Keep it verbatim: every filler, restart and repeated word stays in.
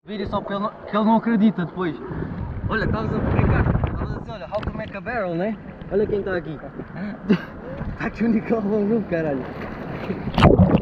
Vídeo só porque ele, não, que ele não acredita depois. Olha, estavas a brincar. Estavas a dizer, olha, how to make a barrel, né? Olha quem está aqui. Está aqui o Nicolau Van Gogh, caralho.